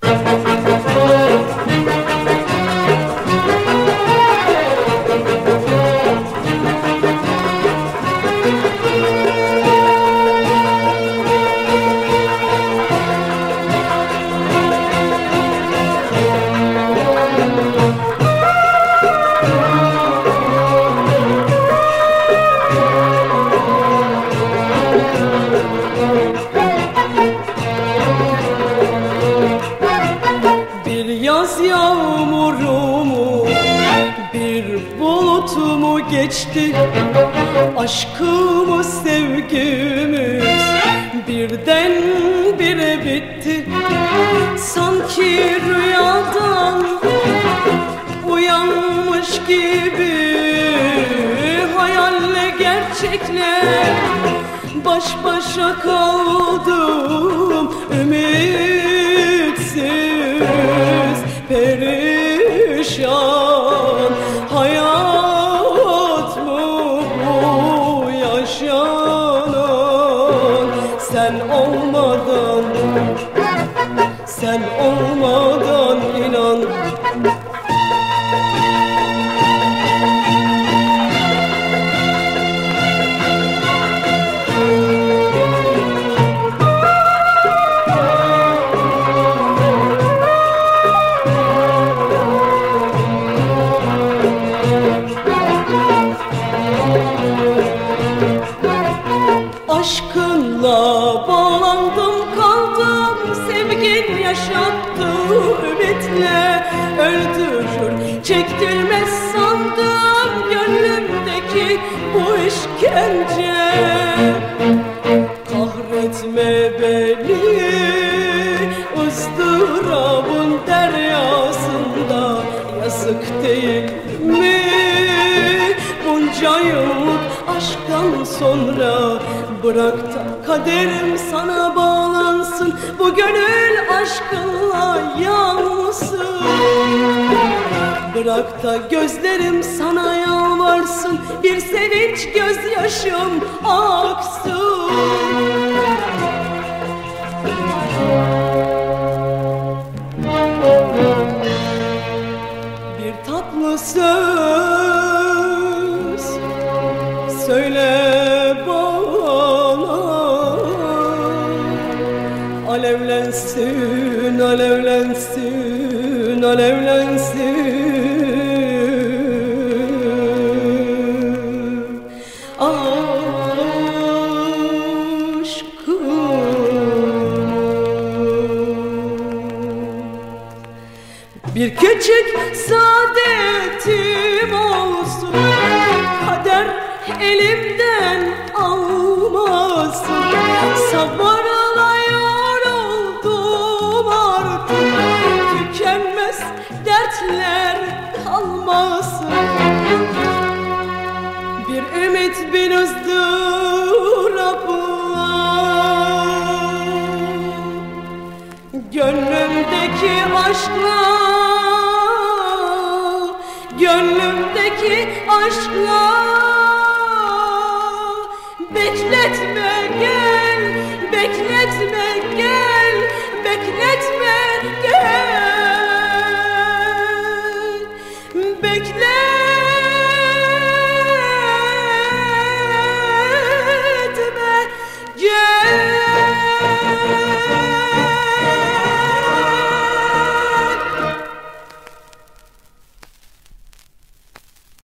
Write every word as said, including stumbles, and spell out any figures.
Yaz yağmurumu, bir bulutumu geçti. Aşkımız, sevgimiz birden bire bitti. Sanki rüyadan uyanmış gibi, hayalle gerçekle baş başa kaldım. Ümitsiz, perişan hayat mı bu yaşanan? Sen olmadan, sen olmadan inan. Aşkınla bağlandım kaldım, sevgin yaşattı ümitle öldürür, çektirmez sandım gönlümdeki bu işkence. Kahretme beni ızdırabın deryasında, yazık değil mi bunca yıllık aşktan sonra? Bırak da kaderim sana bağlansın, bu gönül aşkınla yansın. Bırak da gözlerim sana yalvarsın, bir sevinç gözyaşım aksın. Bir tatlı söz söyle bana, alevlensin, alevlensin, alevlensin aşkım. Bir küçük saadetim olsun, kader elimden almasın. Sabırla yoruldum artık, tükenmez dertler kalmasın. Bir ümit, bir ızdırapla gönlümdeki aşkla, gönlümdeki aşkla bekletme gel, bekletme gel.